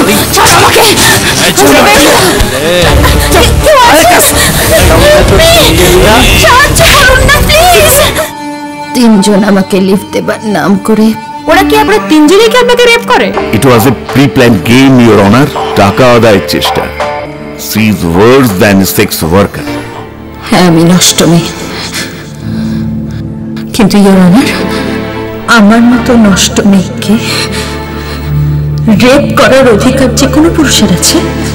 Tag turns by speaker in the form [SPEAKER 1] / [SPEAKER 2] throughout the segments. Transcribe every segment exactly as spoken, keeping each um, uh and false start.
[SPEAKER 1] করি।
[SPEAKER 2] তিনজন আমাকে লিফট দেবার নাম করে।
[SPEAKER 3] ওরা কি আপনারা তিনজনই কি আপনাকে রেপ করে?
[SPEAKER 4] It was a pre-planned game, Your Honor. টাকা আদায়ের চেষ্টা। She is worse than a sex worker.
[SPEAKER 2] হ্যাঁ, আমি নষ্ট মেয়ে, কিন্তু ইওর অনার, আমার মতো নষ্ট মেয়েকে রেপ করার অধিকার যে কোনো পুরুষের আছে?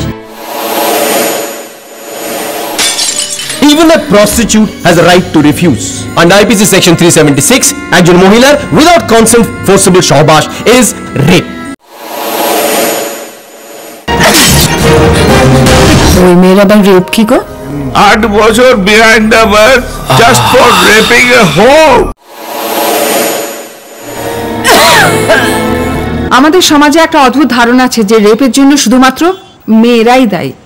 [SPEAKER 1] Even a prostitute has a right to refuse. Under I P C section three seventy-six, একজন মহিলার without consent forcible সহবাস is rape.
[SPEAKER 2] ওই মেয়ের আবার রেপ কি গো?
[SPEAKER 4] আট বছর behind the bars just for raping a whore.
[SPEAKER 3] আমাদের সমাজে একটা অদ্ভুত ধারণা আছে যে রেপের জন্য শুধুমাত্র মেয়েরাই দায়ী।